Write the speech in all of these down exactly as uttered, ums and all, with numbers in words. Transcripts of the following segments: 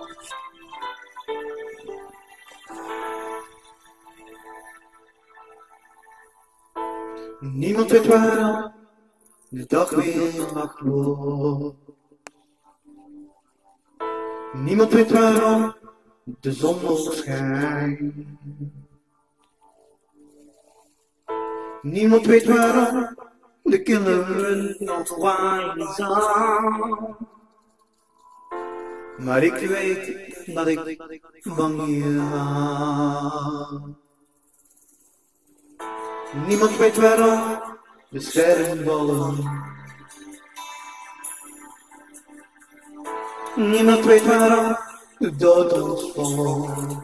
Niemand weet waarom de dag weer wacht wordt. Niemand weet waarom de zon nog schijnt. Niemand weet waarom de killer nog waait aan. Maar ik weet dat ik van je hou. Niemand weet waarom de sterren vallen. Niemand weet waarom de dood ons volgt.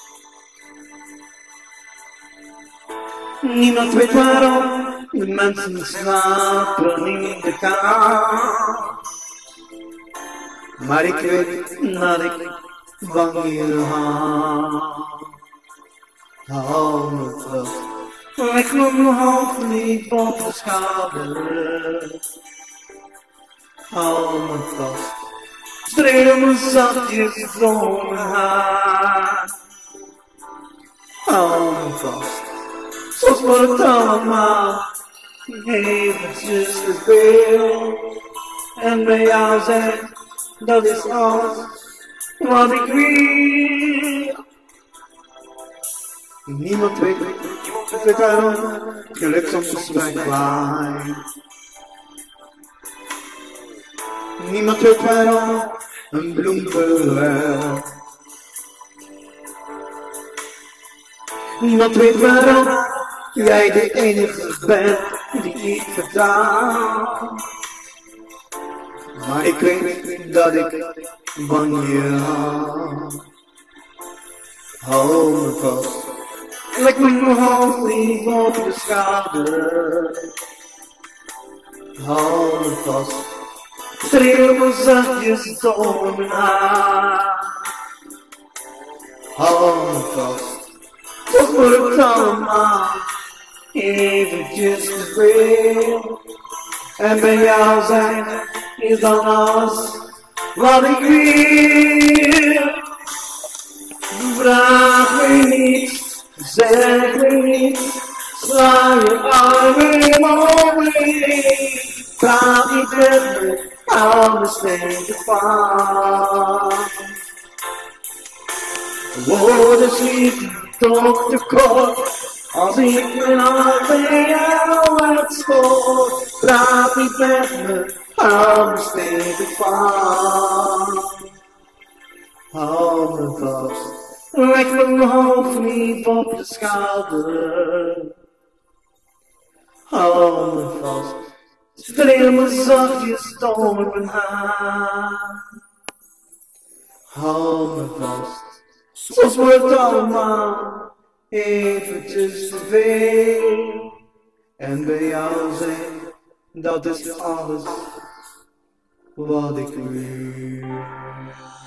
Niemand weet waarom de mensen slapen in de kou. Maar ik weet dat ik van je hou. Hou me vast. Leg mijn hoofd niet op de schouder. Hou me vast. Streel me zachtjes door mijn haar. Hou me vast. Soms wordt het allemaal eventjes te veel. En bij jou zijn, dat is alles wat ik wil. Niemand weet, niemand weet waarom geluk soms wegwaait. Niemand weet waarom een bloem verwelkt. Niemand weet waarom jij de enige bent die ik vertrouw. Maar ik weet dat ik van je hou. Hou me vast. Leg mijn hoofd lief op de schouder. Hou me vast. Streel me zachtjes door mijn haar. Hou me vast. Toch wordt het allemaal eventjes te veel. En bij jou zijn is dan alles wat ik wil. Vraag me niet, zeg me niet, sla je armen om me heen. Praat niet met me, hou me steeds vast. Woorden schieten toch te kort, als ik mijn hart bij jou uitstoot. Praat niet met me, hou me steeds vast. Hou me vast. Leg mijn hoofd niet op de schouder. Hou me vast. Streel me zachtjes door mijn haar. Hou me vast. Soms wordt het allemaal eventjes te veel. En bij jou zijn, dat is alles wat ik wil.